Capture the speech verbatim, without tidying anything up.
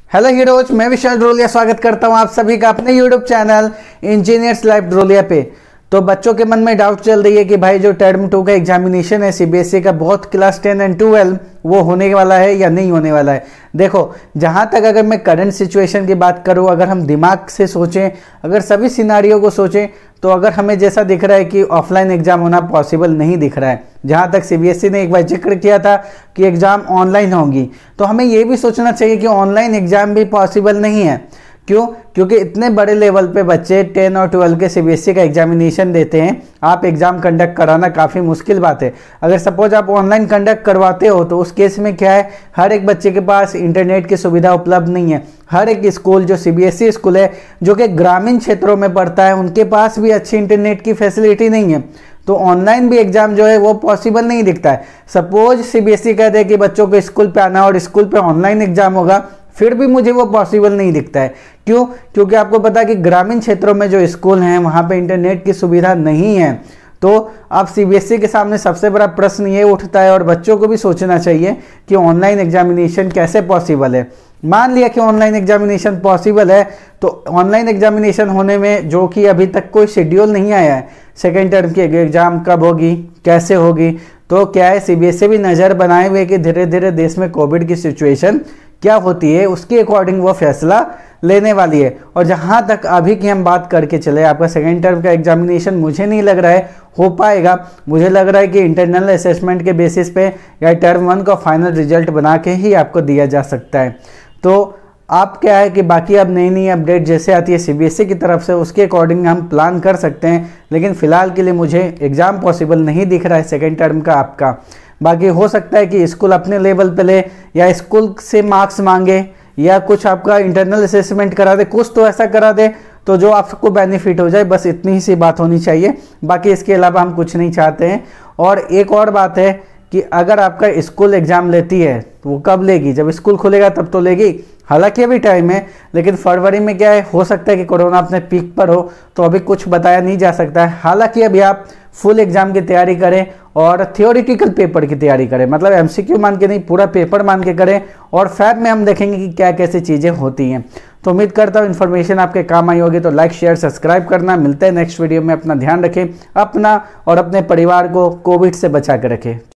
Hello heroes, मैं विशाल ड्रोलिया स्वागत करता हूं आप सभी का अपने YouTube channel engineers life Drolia पे। तो बच्चों के मन में डाउट चल रही है कि भाई जो टर्म टू का एग्जामिनेशन है सीबीएसई का both class ten and twelve वो होने वाला है या नहीं होने वाला है। देखो, जहां तक अगर मैं करंट सिचुएशन की बात करूं, अगर हम दिमाग से सोचें, अगर सभी सिनारियों को सोचें, तो अगर हमें जैसा दिख रहा है कि ऑफलाइन एग्जाम होना पॉसिबल नहीं दिख रहा है। जहां तक सीबीएसई ने एक बार जिक्र किया था कि एग्जाम ऑनलाइन होंगी, तो हमें ये भी सोचना चाहिए कि ऑनलाइन एग्जाम भी पॉसिबल नहीं है। क्यों? क्योंकि इतने बड़े लेवल पे बच्चे टेन और ट्वेल्व के सीबीएसई का एग्जामिनेशन देते हैं, आप एग्जाम कंडक्ट कराना काफ़ी मुश्किल बात है। अगर सपोज आप ऑनलाइन कंडक्ट करवाते हो तो उस केस में क्या है, हर एक बच्चे के पास इंटरनेट की सुविधा उपलब्ध नहीं है। हर एक स्कूल जो सीबीएसई स्कूल है जो कि ग्रामीण क्षेत्रों में पड़ता है, उनके पास भी अच्छी इंटरनेट की फैसिलिटी नहीं है। तो ऑनलाइन भी एग्जाम जो है वो पॉसिबल नहीं दिखता है। सपोज सीबीएसई कहते हैं कि बच्चों को स्कूल पे आना और स्कूल पे ऑनलाइन एग्जाम होगा, फिर भी मुझे वो पॉसिबल नहीं दिखता है। क्यों? क्योंकि आपको पता है कि ग्रामीण क्षेत्रों में जो स्कूल हैं वहाँ पे इंटरनेट की सुविधा नहीं है। तो अब सीबीएसई के सामने सबसे बड़ा प्रश्न ये उठता है और बच्चों को भी सोचना चाहिए कि ऑनलाइन एग्जामिनेशन कैसे पॉसिबल है। मान लिया कि ऑनलाइन एग्जामिनेशन पॉसिबल है, तो ऑनलाइन एग्जामिनेशन होने में जो कि अभी तक कोई शेड्यूल नहीं आया है, सेकेंड टर्म की एग्जाम कब होगी, कैसे होगी, तो क्या है सीबीएसई भी नज़र बनाए हुए कि धीरे धीरे देश में कोविड की सिचुएशन क्या होती है, उसके अकॉर्डिंग वो फैसला लेने वाली है। और जहाँ तक अभी की हम बात करके चले, आपका सेकेंड टर्म का एग्जामिनेशन मुझे नहीं लग रहा है हो पाएगा। मुझे लग रहा है कि इंटरनल असेसमेंट के बेसिस पे या टर्म वन का फाइनल रिजल्ट बना के ही आपको दिया जा सकता है। तो आप क्या है कि बाकी अब नई नई अपडेट जैसे आती है सीबीएसई की तरफ से, उसके अकॉर्डिंग हम प्लान कर सकते हैं। लेकिन फिलहाल के लिए मुझे एग्ज़ाम पॉसिबल नहीं दिख रहा है सेकेंड टर्म का आपका। बाकी हो सकता है कि स्कूल अपने लेवल पे ले या स्कूल से मार्क्स मांगे या कुछ आपका इंटरनल असेसमेंट करा दे, कुछ तो ऐसा करा दे तो जो आपको बेनिफिट हो जाए, बस इतनी ही सी बात होनी चाहिए। बाकी इसके अलावा हम कुछ नहीं चाहते हैं। और एक और बात है कि अगर आपका स्कूल एग्ज़ाम लेती है तो वो कब लेगी? जब स्कूल खुलेगा तब तो लेगी। हालांकि अभी टाइम है, लेकिन फरवरी में क्या है, हो सकता है कि कोरोना अपने पीक पर हो, तो अभी कुछ बताया नहीं जा सकता है। हालांकि अभी आप फुल एग्जाम की तैयारी करें और थियोरिटिकल पेपर की तैयारी करें, मतलब एमसीक्यू मान के नहीं, पूरा पेपर मान के करें। और फैब में हम देखेंगे कि क्या कैसी चीज़ें होती हैं। तो उम्मीद करता हूँ इन्फॉर्मेशन आपके काम आई होगी। तो लाइक शेयर सब्सक्राइब करना। मिलते हैं नेक्स्ट वीडियो में। अपना ध्यान रखें, अपना और अपने परिवार को कोविड से बचा कर रखें।